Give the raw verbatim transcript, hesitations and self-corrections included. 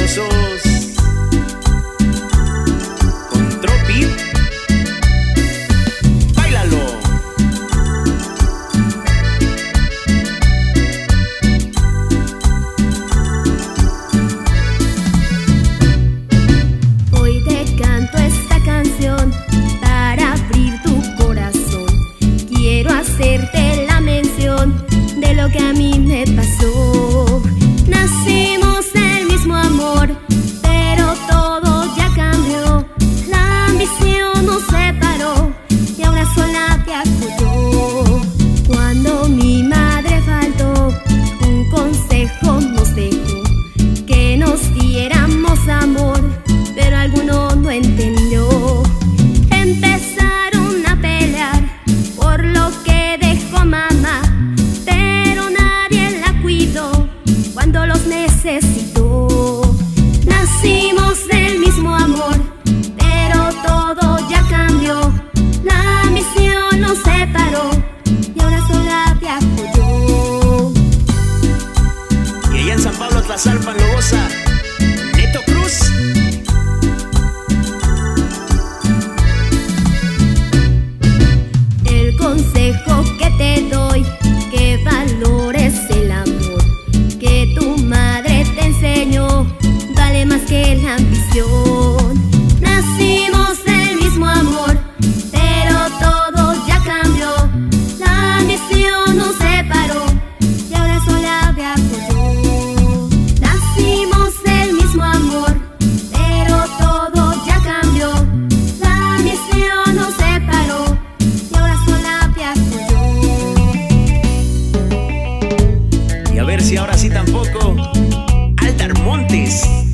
aplausos con Tropi. Báilalo. Hoy te canto esta canción para abrir tu corazón. Quiero hacerte la mención de lo que a mí me pasó. Nacimos del mismo amor, pero todo ya cambió. La ambición nos separó y a una sola te apoyó. Cuando mi madre faltó, un consejo nos dejó: que nos diéramos amor, pero alguno no entendió. Empezaron a pelear por lo que dejó mamá, pero nadie la cuidó cuando los necesitó. Nacimos del mismo amor, pero todo ya cambió. La misión nos separó y ahora sola te apoyó. Y allá en San Pablo Tlazalpan lo goza Neto Cruz. El consejo que te doy, que valores el amor que tu madre te enseñó, vale más que la ambición. Nacimos del mismo amor, pero todo ya cambió. La ambición nos separó y ahora sola me apoyó. Nacimos del mismo amor, pero todo ya cambió. La ambición nos separó y ahora sola me apoyó. Y a ver si ahora sí tampoco. Aldar Montes.